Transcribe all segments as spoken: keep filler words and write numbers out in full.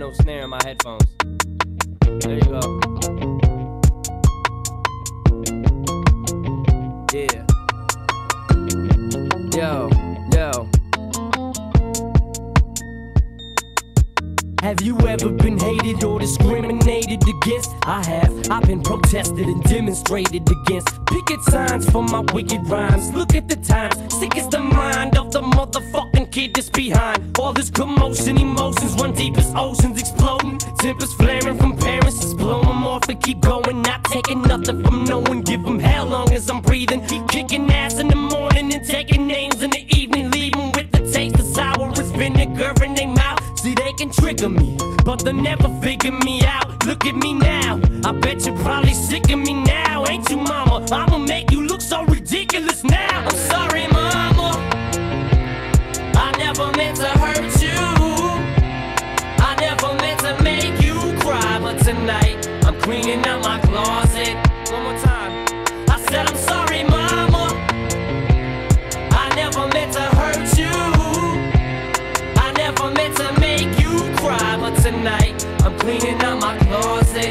no snare in my headphones. There you go. Yeah. Yo, yo. Have you ever been hated or discriminated against? I have. I've been protested and demonstrated against. Picket signs for my wicked rhymes. Look at the times. Sick is the mind of the motherfucking kid that's behind. All this commotion, emotions run deep as oceans exploding. Tempers flaring from parents, just blow them off and keep going. Not taking nothing from no one. Give them hell long as I'm breathing. Keep kicking ass in the morning and taking names in the evening. Leaving with the taste of sour as vinegar in their mouth. See, they can trigger me, but they'll never figure me out. Look at me now, I bet you're probably sick of me now. Ain't you, mama? I'ma make you look so ridiculous now. I'm sorry, mama, I never meant to hurt you. I never meant to make you cry, but tonight I'm cleaning out my closet. One more time. I said I'm sorry, mama, I never meant to hurt you. I never meant to make you cry, but tonight I'm cleaning out my closet.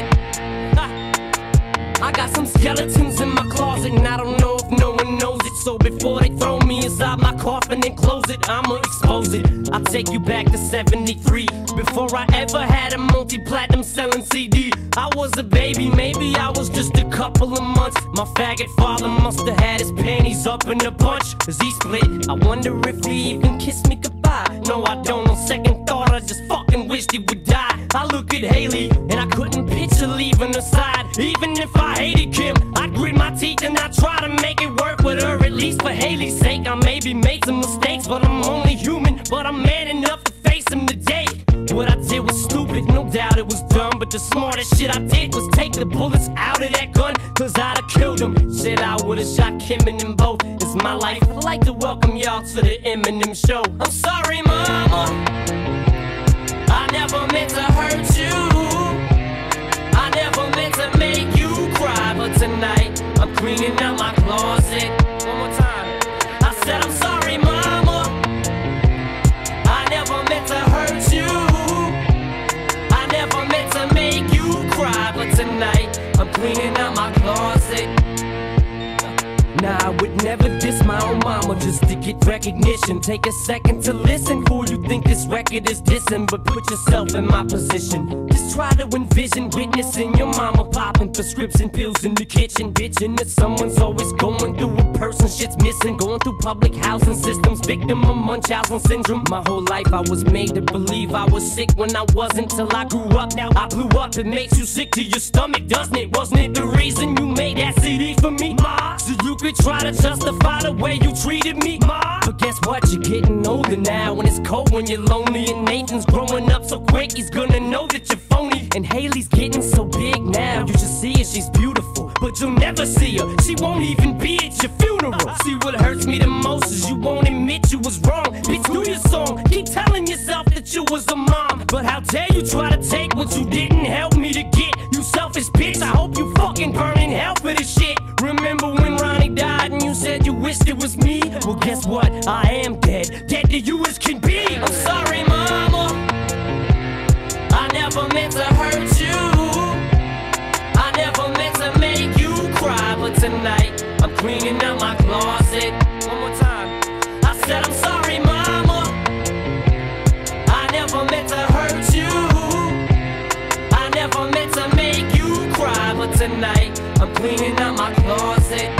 I got some skeletons in my closet, and I don't know if no one knows it. So before they throw me inside my coffin and close it, I'ma expose it. I'll take you back to seventy-three, before I ever had a multi-platinum selling C D. I was a baby, maybe I was just a couple of months. My faggot father must have had his panties up in a bunch, cause he split. I wonder if he even kissed me goodbye. No, I don't. On second thought, I just fucking wished he would die. I look at Haley, and I couldn't picture leaving her side. Even if I hated Kim, I'd grit my teeth and I'd try to make it work with her. At least for Haley's sake, I maybe made some mistakes, but I'm only human. But I'm man enough to face them today. What I did was stupid, no doubt it was dumb, but the smartest shit I did was take the bullets out of that gun, cause I'd have killed him. Shit, I would've shot Kim and them both. It's my life. I'd like to welcome y'all to the Eminem show. I'm sorry, mama, I never meant to hurt you. I never meant to make you cry, but tonight I'm cleaning out my closet. One more time. I said I'm sorry, mama, I never meant to hurt you. I never meant to make you cry, but tonight I'm cleaning out my closet. Nah, I would never diss my own mama just to get recognition. Take a second to listen before you think this record is dissing, but put yourself in my position. Just try to envision witnessing your mama popping prescription pills in the kitchen, bitching that someone's always going through a person shit's missing. Going through public housing systems, victim of Munchausen syndrome. My whole life I was made to believe I was sick when I wasn't, till I grew up. Now I blew up. It makes you sick to your stomach, doesn't it? Wasn't it the reason you made that C D for me, ma? So you could try to justify the way you treated me, ma. But guess what? You're getting older now, and it's cold when you're lonely. And Nathan's growing up so quick, he's gonna know that you're phony. And Haley's getting so big now, you should see her, she's beautiful, but you'll never see her. She won't even be at your funeral. See, what hurts me the most is you won't admit you was wrong. Bitch, do your song, keep telling yourself that you was a mom, but how dare you try to take what you didn't help me to get. You selfish bitch, I hope you fucking burn in hell for this shit. Remember when Ronnie died and you said you wished it was me? Well, guess what? I am dead, dead to you as can be. I'm sorry, mama, I never meant to hurt you. I never meant to make you cry, but tonight I'm cleaning out my closet. One more time. I said I'm sorry, mama, I never meant to hurt you. I never meant to make you cry, but tonight I'm cleaning out my closet.